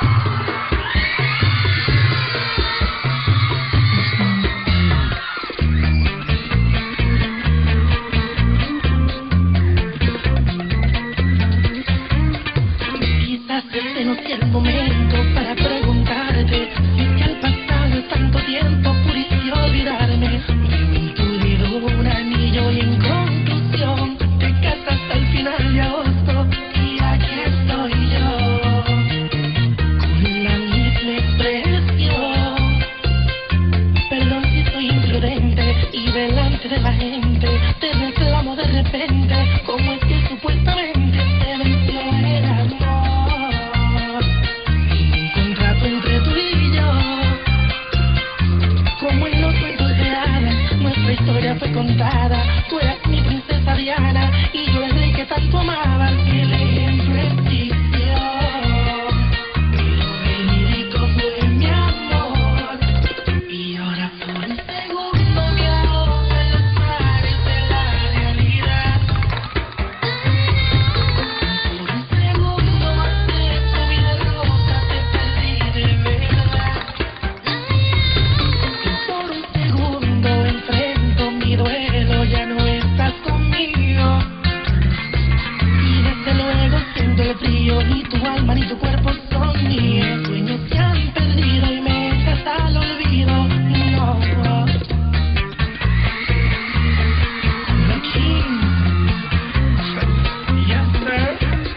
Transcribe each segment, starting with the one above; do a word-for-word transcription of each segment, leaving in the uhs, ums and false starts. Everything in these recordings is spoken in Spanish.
Este no es el momento para preguntarte si es que al pasar tanto tiempo pudiste olvidarme. Mi tuvido un anillo y en conclusión te casas hasta el final de agosto y aquí estoy yo con la misma expresión. Perdón si soy imprudente y delante de la gente te reclamo de repente como es que supuestamente te venció el amor. La historia fue contada, tú eras mi princesa Diana y yo el rey que tanto amaba. Si el ejemplo existió, lo verídico fue mi amor. Y ahora por un segundo me ahogo en los mares de la realidad. Por un segundo acepto mi derrota, te perdí de verdad. Y por un segundo enfrento mi duelo, ya no estás conmigo. Y desde luego siento el frío, ni tu alma ni tu cuerpo son míos. Sueños se han perdido y me echas al olvido. No, the king. Yes, sir.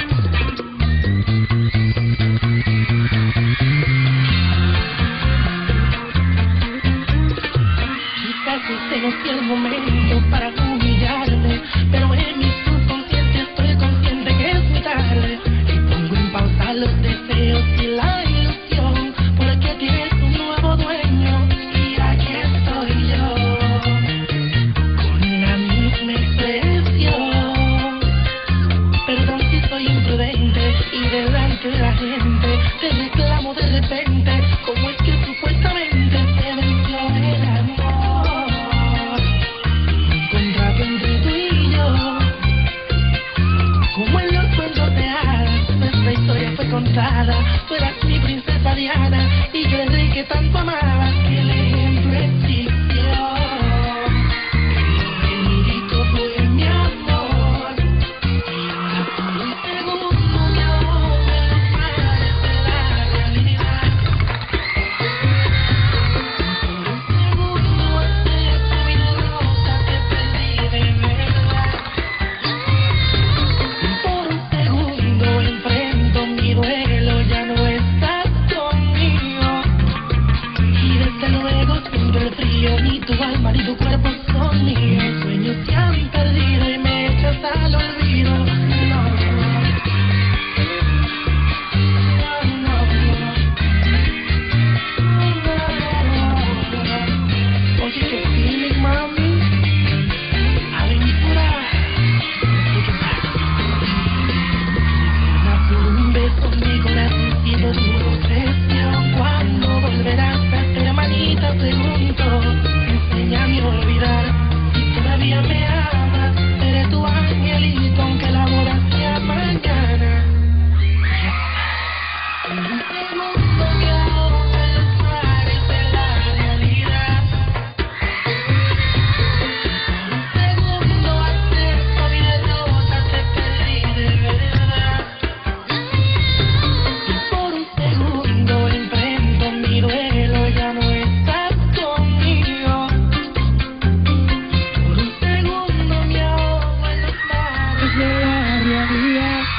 Quizás este no sea el momento para humillarme, pero en mi subconsciente estoy consciente que es muy tarde. Y pongo en pausa los deseos y la ilusión, porque tienes un nuevo dueño y aquí estoy yo con la misma expresión. Perdón si soy imprudente y delante de la gente te reclamo de repente como es que supuestamente te venció el amor. Entre tú y yo, como en los cuentos de hadas, nuestra historia fue contada. Tú eras mi princesa Diana y yo el rey que tanto amaba. El ejemplo existió, lo verídico fue mi amor. Y ahora por un segundo me ahogo en los mares de la realidad. Por un segundo acepto mi derrota, te perdí de verdad. Por un segundo enfrento mi duelo, ya no estás conmigo. Y desde luego siento el frío, ni tu alma ni tu cuerpo son míos. Sueños se han perdido y me echas al olvido. No, no, no. Oye, qué feeling, mami. Aventura. Por un beso mi corazoncito tu obsesión. ¿Cuándo volverás a ser manita? Pregunto. Enséñame a olvidar si todavía me amas. Seré tu angelito aunque la boda sea mañana. Por un segundo me ahogo en los mares de la realidad. Por un segundo acepto mi derrota, te perdí de verdad. Y por un segundo enfrento mi duelo, ya no estás conmigo. Por un segundo me ahogo en los mares de la realidad.